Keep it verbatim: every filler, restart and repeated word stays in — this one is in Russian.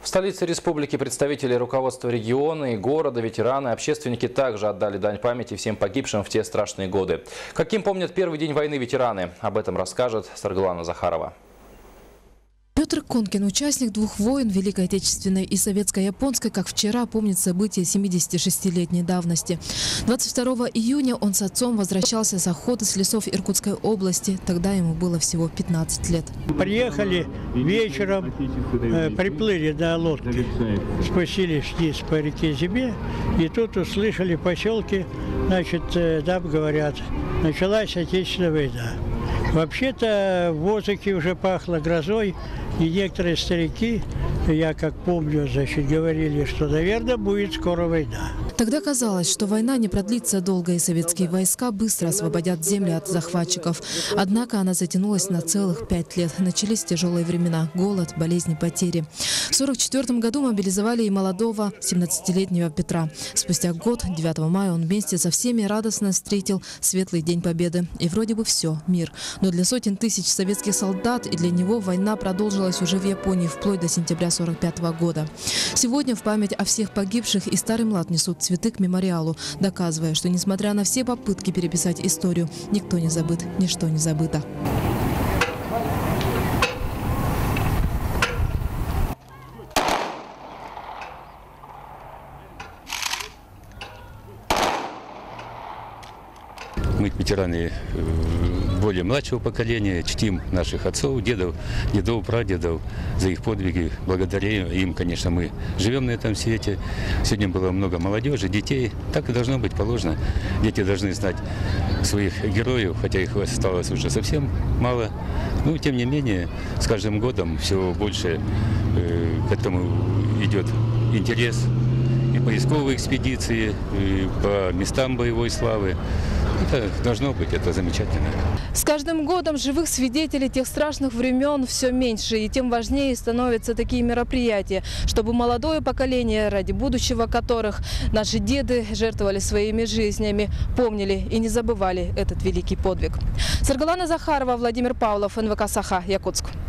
В столице республики представители руководства региона и города, ветераны, общественники также отдали дань памяти всем погибшим в те страшные годы. Каким помнят первый день войны ветераны? Об этом расскажет Саргалана Захарова. Петр Конкин, участник двух войн, Великой Отечественной и Советско-Японской, как вчера помнит события семидесятишестилетней давности. двадцать второго июня он с отцом возвращался с охоты с лесов Иркутской области. Тогда ему было всего пятнадцать лет. Приехали вечером, э, приплыли до лодки, спустились вниз по реке Зибе, и тут услышали в поселке, значит, э, там говорят, началась Отечественная война. Вообще-то в воздухе уже пахло грозой, и некоторые старики, я как помню, значит, говорили, что, наверное, будет скоро война. Тогда казалось, что война не продлится долго, и советские войска быстро освободят земли от захватчиков. Однако она затянулась на целых пять лет. Начались тяжелые времена – голод, болезни, потери. В сорок четвёртом году мобилизовали и молодого семнадцатилетнего Петра. Спустя год, девятого мая, он вместе со всеми радостно встретил светлый день Победы. И вроде бы все – мир. Но для сотен тысяч советских солдат и для него война продолжилась уже в Японии вплоть до сентября сорок пятого года. Сегодня в память о всех погибших и старый млад несут цветы к мемориалу, доказывая, что несмотря на все попытки переписать историю, никто не забыт, ничто не забыто. Мы, ветераны более младшего поколения, чтим наших отцов, дедов, дедов, прадедов за их подвиги. Благодаря им, конечно, мы живем на этом свете. Сегодня было много молодежи, детей. Так и должно быть положено. Дети должны знать своих героев, хотя их осталось уже совсем мало. Но, тем не менее, с каждым годом все больше э, к этому идет интерес. И поисковые экспедиции, и по местам боевой славы. Это должно быть, это замечательно. С каждым годом живых свидетелей тех страшных времен все меньше, и тем важнее становятся такие мероприятия, чтобы молодое поколение, ради будущего которых наши деды жертвовали своими жизнями, помнили и не забывали этот великий подвиг. Саргалана Захарова, Владимир Павлов, эн вэ ка «Саха», Якутск.